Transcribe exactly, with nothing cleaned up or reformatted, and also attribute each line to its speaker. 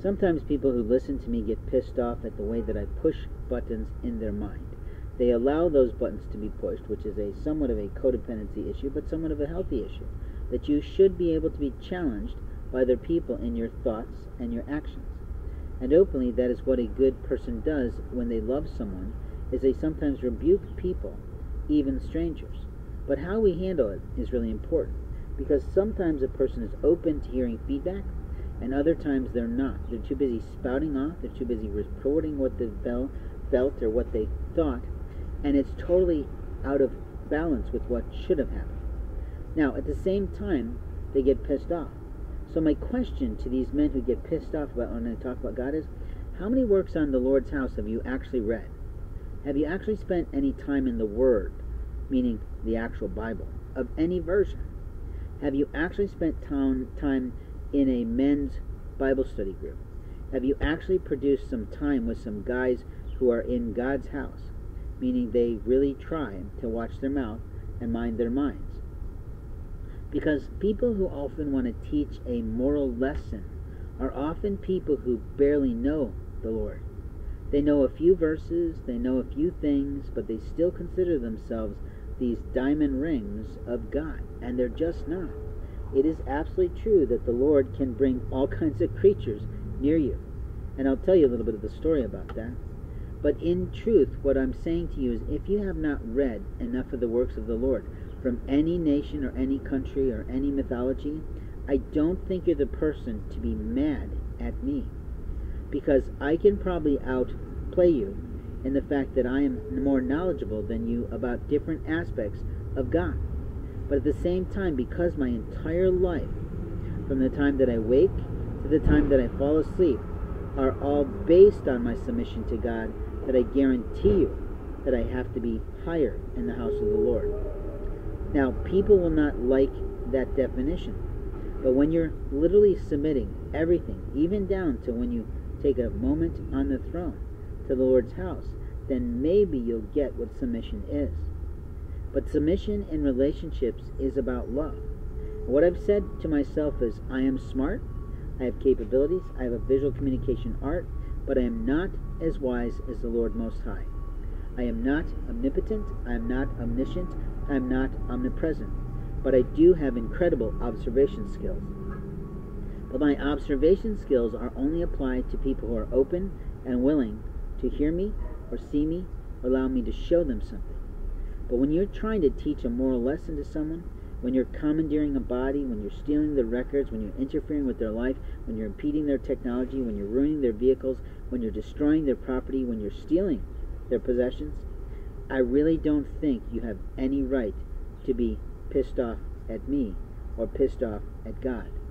Speaker 1: Sometimes people who listen to me get pissed off at the way that I push buttons in their mind. They allow those buttons to be pushed, which is a somewhat of a codependency issue, but somewhat of a healthy issue, that you should be able to be challenged by other people in your thoughts and your actions. And openly, that is what a good person does when they love someone, is they sometimes rebuke people, even strangers. But how we handle it is really important, because sometimes a person is open to hearing feedback, and other times they're not. They're too busy spouting off, they're too busy reporting what they felt or what they thought, and it's totally out of balance with what should have happened. Now, at the same time, they get pissed off. So my question to these men who get pissed off about when I talk about God is, how many works on the Lord's house have you actually read? Have you actually spent any time in the Word, meaning the actual Bible, of any version? Have you actually spent time, time in a men's Bible study group? Have you actually produced some time with some guys who are in God's house, meaning they really try to watch their mouth and mind their minds? Because people who often want to teach a moral lesson are often people who barely know the Lord. They know a few verses, they know a few things, but they still consider themselves these diamond rings of God, and they're just not. It is absolutely true that the Lord can bring all kinds of creatures near you, and I'll tell you a little bit of the story about that. But in truth, what I'm saying to you is, if you have not read enough of the works of the Lord from any nation or any country or any mythology, I don't think you're the person to be mad at me, because I can probably outplay you in the fact that I am more knowledgeable than you about different aspects of God. But at the same time, because my entire life, from the time that I wake to the time that I fall asleep, are all based on my submission to God, that I guarantee you that I have to be higher in the house of the Lord. Now, people will not like that definition, but when you're literally submitting everything, even down to when you take a moment on the throne to the Lord's house, then maybe you'll get what submission is. But submission in relationships is about love. What I've said to myself is, I am smart, I have capabilities, I have a visual communication art, but I am not as wise as the Lord Most High. I am not omnipotent, I am not omniscient, I am not omnipresent, but I do have incredible observation skills. But my observation skills are only applied to people who are open and willing to hear me or see me or allow me to show them something. But when you're trying to teach a moral lesson to someone, when you're commandeering a body, when you're stealing their records, when you're interfering with their life, when you're impeding their technology, when you're ruining their vehicles, when you're destroying their property, when you're stealing their possessions, I really don't think you have any right to be pissed off at me or pissed off at God.